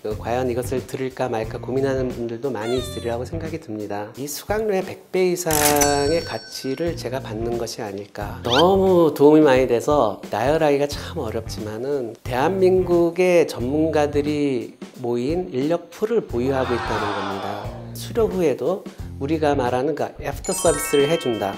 과연 이것을 들을까 말까 고민하는 분들도 많이 있으리라고 생각이 듭니다. 이 수강료의 100배 이상의 가치를 제가 받는 것이 아닐까. 너무 도움이 많이 돼서 나열하기가 참 어렵지만은 대한민국의 전문가들이 모인 인력풀을 보유하고 있다는 겁니다. 수료 후에도 우리가 말하는 그 애프터 서비스를 해준다.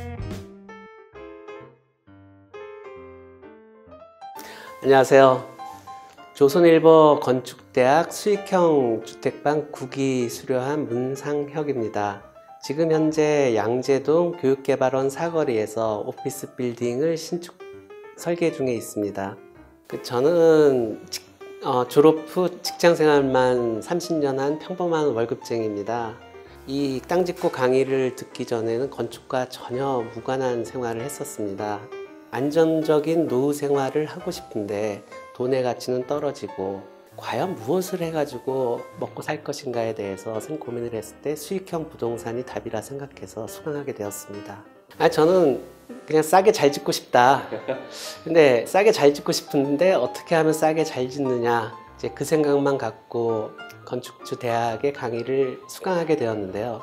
안녕하세요. 조선일보 건축대학 수익형 주택방 9기 수료한 문상혁입니다. 지금 현재 양재동 교육개발원 사거리에서 오피스 빌딩을 신축 설계 중에 있습니다. 저는 졸업 후 직장생활만 30년 한 평범한 월급쟁이입니다. 이 땅 짓고 강의를 듣기 전에는 건축과 전혀 무관한 생활을 했었습니다. 안정적인 노후 생활을 하고 싶은데 돈의 가치는 떨어지고 과연 무엇을 해가지고 먹고 살 것인가에 대해서 고민을 했을 때 수익형 부동산이 답이라 생각해서 수강하게 되었습니다. 저는 그냥 싸게 잘 짓고 싶다. 근데 싸게 잘 짓고 싶은데 어떻게 하면 싸게 잘 짓느냐, 이제 그 생각만 갖고 건축주 대학의 강의를 수강하게 되었는데요.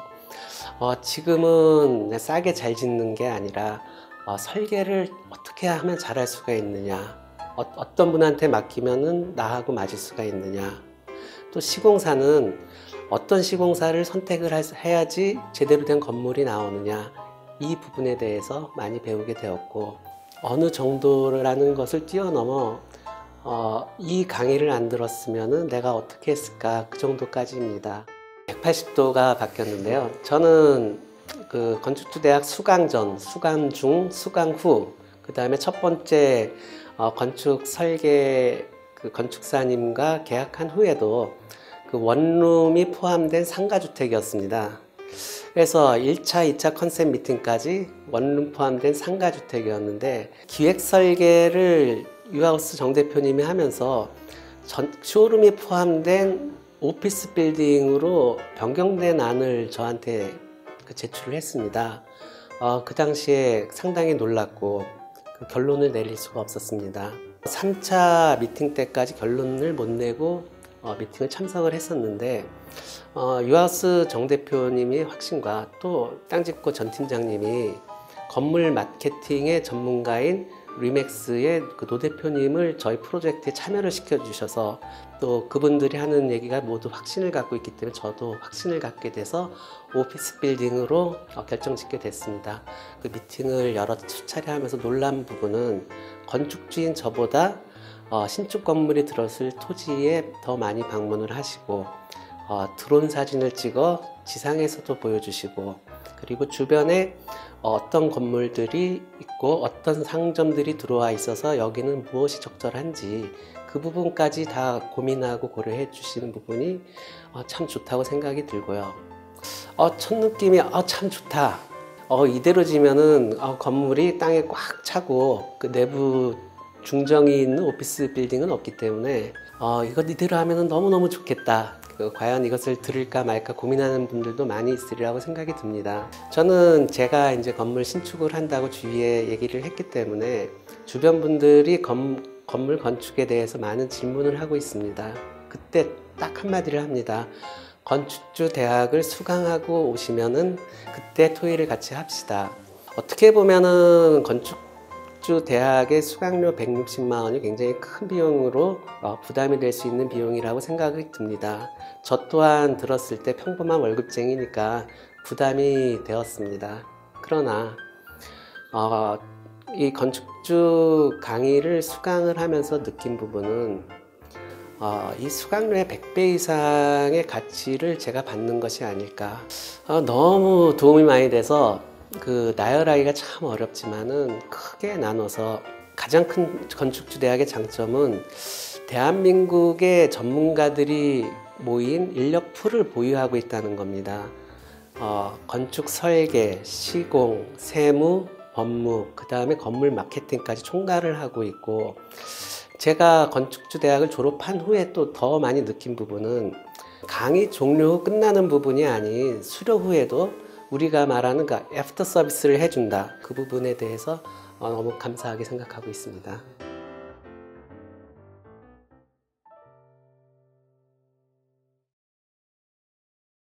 지금은 싸게 잘 짓는 게 아니라 설계를 어떻게 하면 잘할 수가 있느냐, 어떤 분한테 맡기면은 나하고 맞을 수가 있느냐, 또 시공사는 어떤 시공사를 선택을 해야지 제대로 된 건물이 나오느냐, 이 부분에 대해서 많이 배우게 되었고, 어느 정도라는 것을 뛰어넘어 이 강의를 안 들었으면은 내가 어떻게 했을까, 그 정도까지입니다. 180도가 바뀌었는데요. 저는 그 건축주 대학 수강 전, 수강 중, 수강 후, 그 다음에 첫 번째 건축 설계 건축사님과 계약한 후에도 그 원룸이 포함된 상가주택이었습니다. 그래서 1차, 2차 컨셉 미팅까지 원룸 포함된 상가주택이었는데, 기획 설계를 유하우스 정 대표님이 하면서 쇼룸이 포함된 오피스 빌딩으로 변경된 안을 저한테 제출을 했습니다. 그 당시에 상당히 놀랐고 결론을 내릴 수가 없었습니다. 3차 미팅 때까지 결론을 못 내고 미팅을 참석을 했었는데, 유하우스 정 대표님의 확신과 또 땅짓고 전 팀장님이 건물 마케팅의 전문가인 리맥스의 그 노 대표님을 저희 프로젝트에 참여를 시켜주셔서, 또 그분들이 하는 얘기가 모두 확신을 갖고 있기 때문에 저도 확신을 갖게 돼서 오피스 빌딩으로 결정짓게 됐습니다. 그 미팅을 여러 차례 하면서 놀란 부분은, 건축주인 저보다 신축 건물이 들었을 토지에 더 많이 방문을 하시고, 드론 사진을 찍어 지상에서도 보여주시고, 그리고 주변에 어떤 건물들이 있고 어떤 상점들이 들어와 있어서 여기는 무엇이 적절한지 그 부분까지 다 고민하고 고려해 주시는 부분이 참 좋다고 생각이 들고요. 첫 느낌이 참 좋다. 이대로 지면은 건물이 땅에 꽉 차고 그 내부 중정이 있는 오피스 빌딩은 없기 때문에 이거 이대로 하면은 너무너무 좋겠다. 과연 이것을 들을까 말까 고민하는 분들도 많이 있으리라고 생각이 듭니다. 저는 제가 이제 건물 신축을 한다고 주위에 얘기를 했기 때문에 주변 분들이 건물 건축에 대해서 많은 질문을 하고 있습니다. 그때 딱 한마디를 합니다. 건축주 대학을 수강하고 오시면은 그때 토의를 같이 합시다. 어떻게 보면은 건축주 대학의 수강료 160만 원이 굉장히 큰 비용으로 부담이 될 수 있는 비용이라고 생각이 듭니다. 저 또한 들었을 때 평범한 월급쟁이니까 부담이 되었습니다. 그러나 이 건축주 강의를 수강을 하면서 느낀 부분은, 이 수강료의 100배 이상의 가치를 제가 받는 것이 아닐까. 너무 도움이 많이 돼서 나열하기가 참 어렵지만은 크게 나눠서, 가장 큰 건축주 대학의 장점은 대한민국의 전문가들이 모인 인력풀을 보유하고 있다는 겁니다. 건축 설계, 시공, 세무, 법무, 그 다음에 건물 마케팅까지 총괄을 하고 있고, 제가 건축주 대학을 졸업한 후에 또 더 많이 느낀 부분은, 강의 종료 후 끝나는 부분이 아닌 수료 후에도 우리가 말하는 그 애프터 서비스를 해준다. 그 부분에 대해서 너무 감사하게 생각하고 있습니다.